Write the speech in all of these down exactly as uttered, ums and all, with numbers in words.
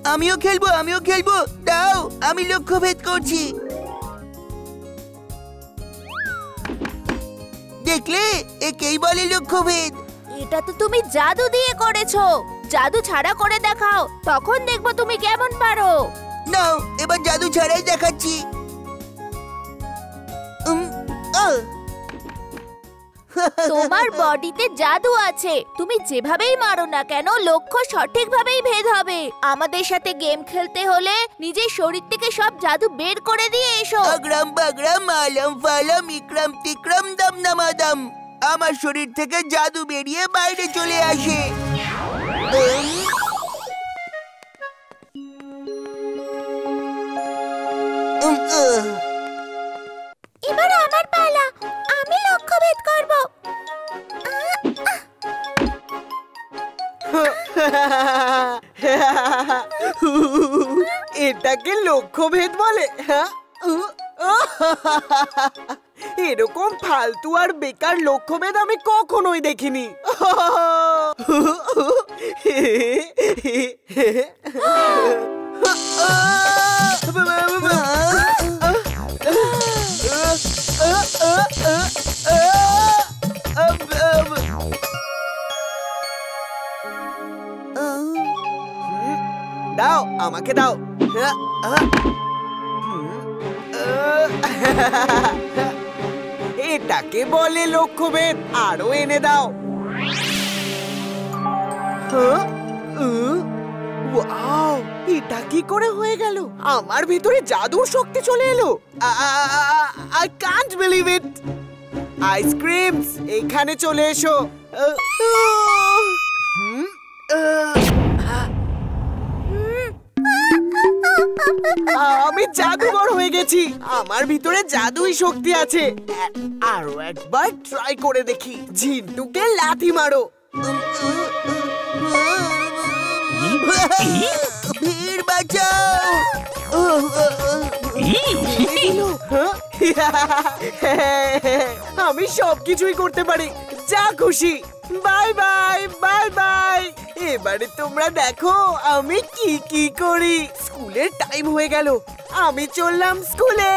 আমিও খেলবো আমিও খেলবো দাও আমি লক্ষ্যভেদ করছি দেখলে একেই বলে লক্ষ্যভেদ এটা তো তুমি জাদু দিয়ে করেছো জাদু ছাড়া করে দেখাও তখন দেখবো তুমি কেমন পারো নাও এবার জাদু ছাড়াই দেখাচ্ছি তোমার বডিতে জাদু আছে তুমি যেভাবেই মারো না কেন লক্ষ্য সঠিকভাবেই ভেদ হবে আমাদের সাথে গেম খেলতে হলে নিজের শরীর থেকে সব জাদু বের করে দিয়ে এসো অগ্রাম বাগ্রাম আলম ফালম ইকরাম তিকরাম দম নামাদম আমার শরীর থেকে জাদু বেরিয়ে বাইরে চলে আসে এবার আমার পালা আমি লক্ষ্যভেদ করব এটাকে লক্ষ্যভেদ বলে এরকম ফালতু আর বেকার লক্ষ্যভেদ আমি কখনোই দেখিনি দাও আমাকে দাও এটাকে বলে লক্ষ্যভেদ আরো এনে দাও ওয়াও এটা কি করে হয়ে গেল আমার ভিতরে জাদুর শক্তি চলে এলো I can't believe it ice creams এখানে চলে এসো আমি জাদুকর হয়ে গেছি আমার ভিতরে জাদুই শক্তি আছে আরো একবার ট্রাই করে দেখি ঝিন্টুকে লাথি মারো ভিড় বাঁচাও আমি সবকিছুই করতে পারি যা খুশি বাই বাই বাই বাই এবারে তোমরা দেখো আমি কি কি করি স্কুলের টাইম হয়ে গেল আমি চললাম স্কুলে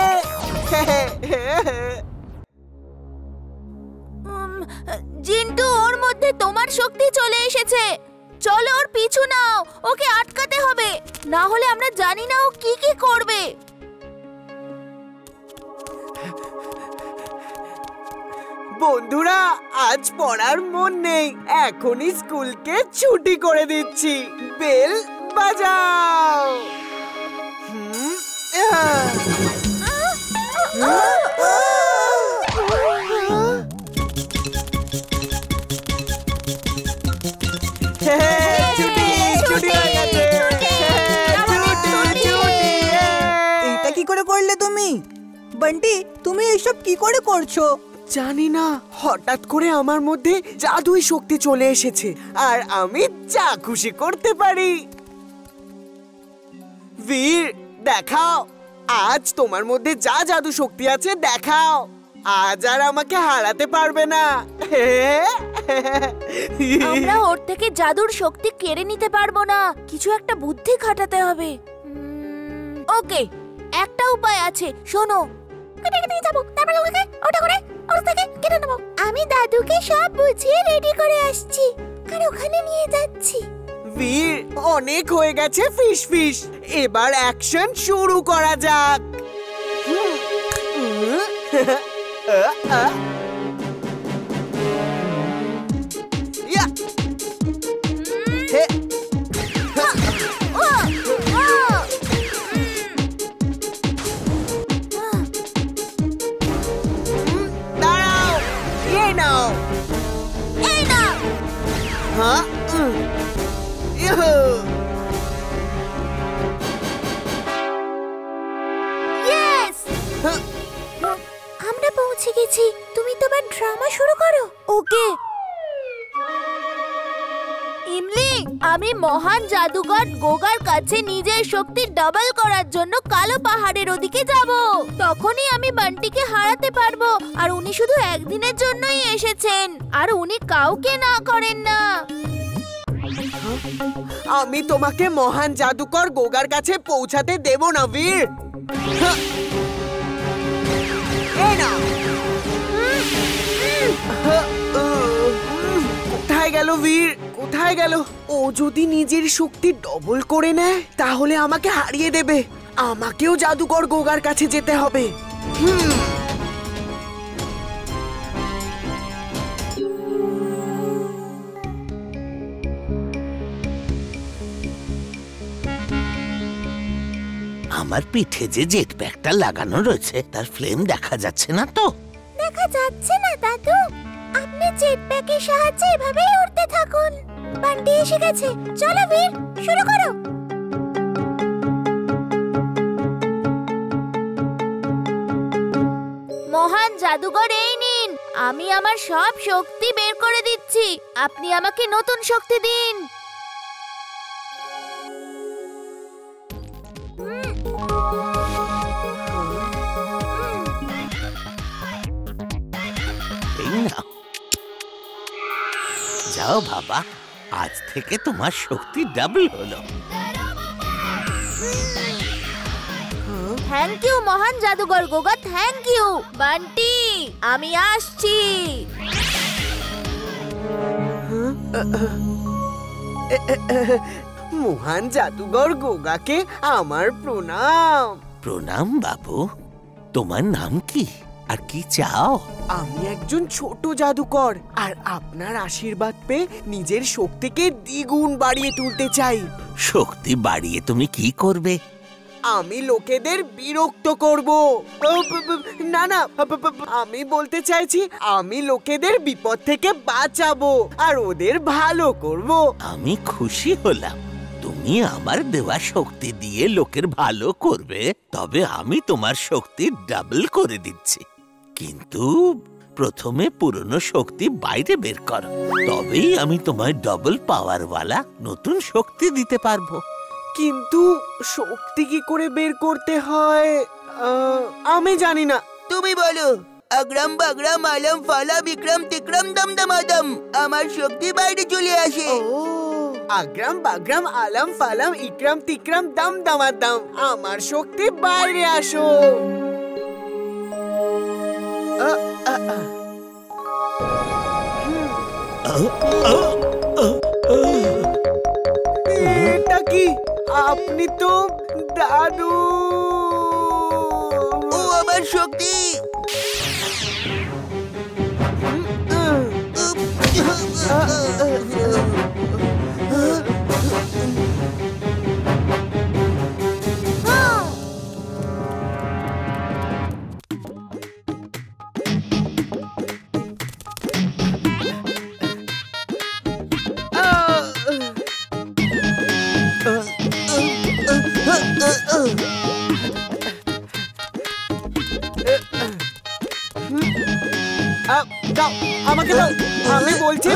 জিন্টু ওর মধ্যে তোমার শক্তি চলে এসেছে চলো ওর পিছু নাও ওকে আটকাতে হবে না হলে আমরা জানি না ও কি কি করবে বন্ধুরা আজ পড়ার মন নেই এখনই স্কুলকে ছুটি করে দিচ্ছি বেল বাজাও এটা কি করে করলে তুমি বান্টি তুমি এইসব কি করে করছো জানি না হঠাৎ করে আমার মধ্যে জাদুই শক্তি চলে এসেছে আর আমি যা খুশি করতে পারি বীর দেখাও আজ তোমার মধ্যে যা জাদু শক্তি আছে দেখাও আজ আর আমাকে হারাতে পারবে না আমরা ওর থেকে জাদুর শক্তি কেড়ে নিতে পারবো না কিছু একটা বুদ্ধি খাটাতে হবে ওকে একটা উপায় আছে শোনো আমি দাদুকে সব বুঝিয়ে রেডি করে আসছি আর ওখানে নিয়ে যাচ্ছি বীর অনেক হয়ে গেছে ফিশ ফিশ এবার অ্যাকশন শুরু করা যাক আমরা পৌঁছে গেছি তুমি তোমার ড্রামা শুরু করো ওকে ইমলি আমি মহান জাদুকর গোগার কাছে নিজের শক্তি ডাবল করার জন্য কালো পাহাড়ের ওদিকে যাব তখনই আমি বান্টিকে হারাতে পারবো আর উনি শুধু একদিনের জন্যই এসেছেন আর উনি কাউকে না করেন না আমি তোমাকে মহান জাদুকর গোগার কাছে পৌঁছাতে দেব না বীর। এই না, কোথায় গেল বীর, কোথায় গেল? ও যদি নিজের শক্তি ডবল করে নেয় তাহলে আমাকে হারিয়ে দেবে। আমাকেও জাদুকর গোগার কাছে যেতে হবে। হুম আমার পিঠে যে জেট প্যাকটা লাগানো রয়েছে তার ফ্লেম দেখা যাচ্ছে না তো? দেখা যাচ্ছে না দাদু। আপনি জেট প্যাকের সাহায্যে এভাবেই উড়তে থাকুন। বান্টি এসে গেছে, চলো বীর, শুরু করো। মহান জাদুকর এই নিন, আমি আমার সব শক্তি বের করে দিচ্ছি। আপনি আমাকে নতুন শক্তি দিন। যাও বাবা, আজ থেকে তোমার শক্তি ডাবল হলো। থ্যাংক ইউ মহান জাদুকর গোগা, থ্যাংক ইউ। বান্টি, আমি আসছি। মহান জাদুকর গোগাকে আমার প্রণাম। প্রণাম বাবু। তোমার নাম কি আর কি চাও? আমি একজন ছোট জাদুকর আর আপনার আশীর্বাদ পেয়ে নিজের শক্তিকে দ্বিগুণ বাড়িয়ে তুলতে চাই। শক্তি বাড়িয়ে তুমি কি করবে? আমি লোকেদের বিরক্ত করব। না না, আমি বলতে চাইছি আমি লোকেদের বিপদ থেকে বাঁচাবো আর ওদের ভালো করব। আমি খুশি হলাম তুমি আমার দেওয়া শক্তি দিয়ে লোকের ভালো করবে, তবে আমি তোমার শক্তি ডাবল করে দিচ্ছি। কিন্তু প্রথমে পুরনো শক্তি বাইরে বের করো, তবেই আমি তোমায় ডবল পাওয়ারওয়ালা নতুন শক্তি দিতে পারবো। কিন্তু শক্তি কি করে বের করতে হয় আমি জানি না। তুমি বলো। আগ্রাম বাগ্রাম আলম ফালা বিক্রম তিক্রম দমদমাদম, আমার শক্তি বাইরে চলে আসে। ও আগ্রাম বাগ্রাম আলম ফালাম ইকরাম তিক্রম দমদমাদম, আমার শক্তি বাইরে আসো। এটা কি? আপনি তো দাদু। ও আমার শক্তি। দাও আমাকে, দাও, আমি বলছি।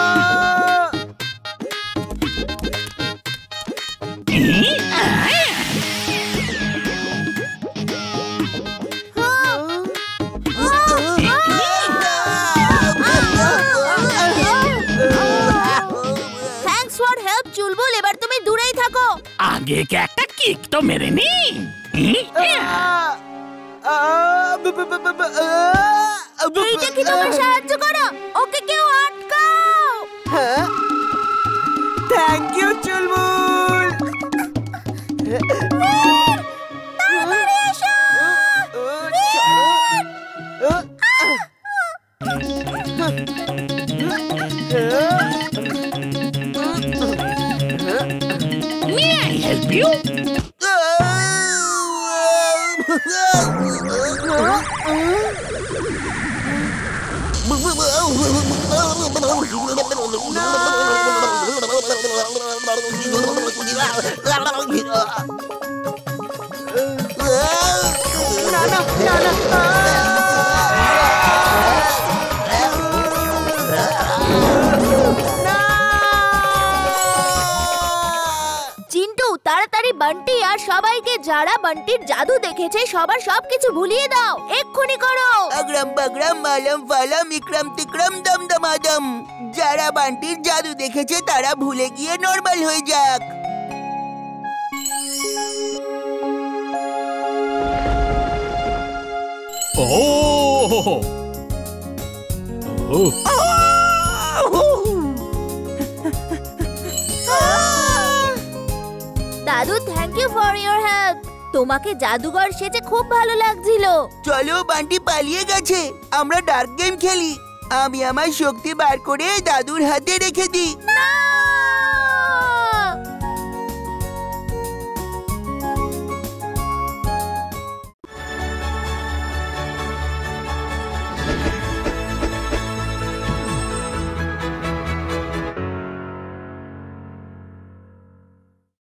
থ্যাঙ্কস ফর হেল্প চুলবুল, এবার তুমি দূরেই থাকো। আগে কে একটা কিক তো মেরে নি। এইটা কি তোমার সাহায্য করো? ওকে কেউ আটকাও। হ্যাঁ, থ্যাংক ইউ চুলবুল। তাড়াতাড়ি এসো। May I help you? না না না না, জিন্টু তাড়াতাড়ি বান্টি আর সবাইকে যারা বান্টির জাদু দেখেছে সবার সবকিছু ভুলিয়ে দাও, এক্ষুনি করো। আগ্রাম বাগ্রাম আলম ফালাম ইকরাম তিক্রম দমদমাদম। যারা বান্টির জাদু দেখেছে তারা ভুলে গিয়ে নরমাল হয়ে যাক। ও দাদু, thank you for your help. তোমাকে জাদুঘর সেজে খুব ভালো লাগছিল। চলো, বান্টি পালিয়ে গেছে, আমরা ডার্ক গেম খেলি। আমি আমার শক্তি বার করে দাদুর হাতে রেখে দিই। না,